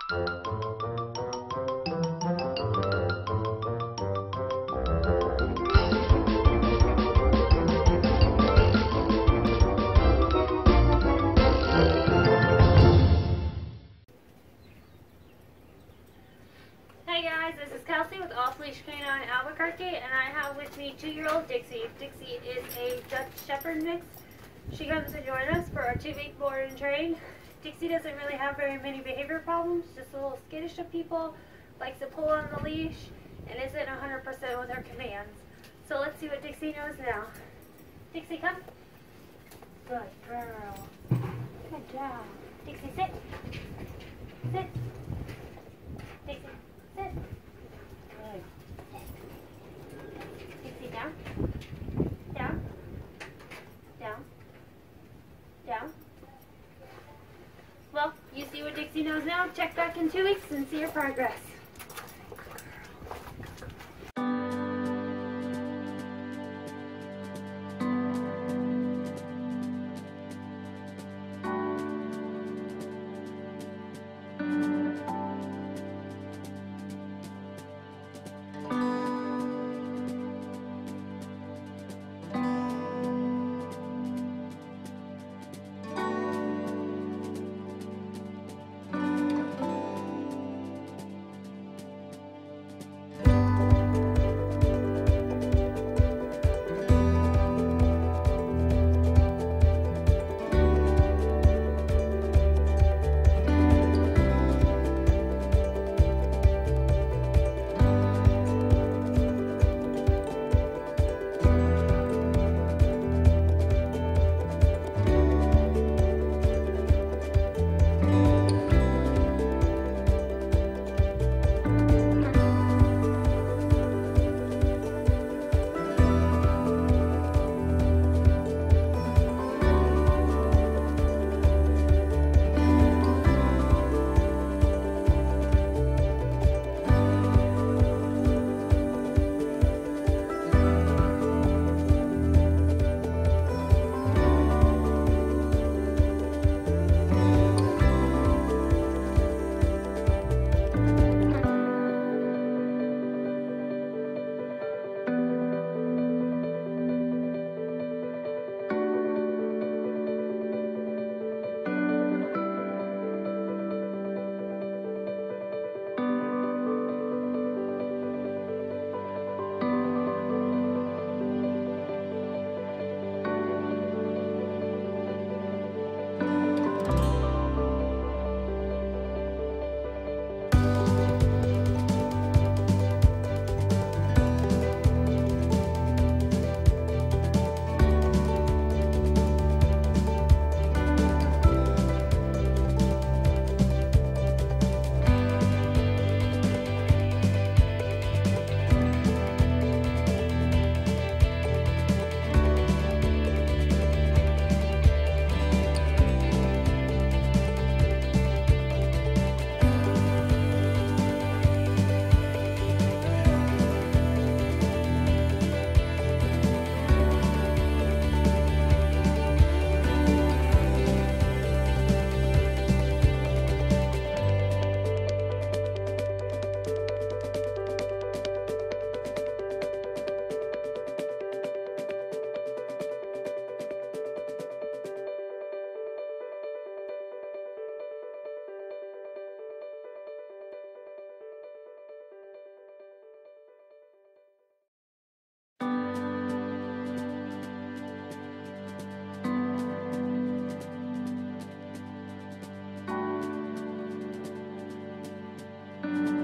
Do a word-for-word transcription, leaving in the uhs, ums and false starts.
Hey guys, this is Kelsey with Off Leash Canine Albuquerque, and I have with me two-year-old Dixie. Dixie is a Dutch Shepherd mix. She comes to join us for our two-week board and train. Dixie doesn't really have very many behavior problems, just a little skittish of people, likes to pull on the leash, and isn't one hundred percent with her commands. So let's see what Dixie knows now. Dixie, come. Good girl. Good job. Dixie, sit. Sit. Dixie, sit. Good. Dixie, down. Down. Down. Down. Well, you see what Dixie knows now. Check back in two weeks and see your progress. You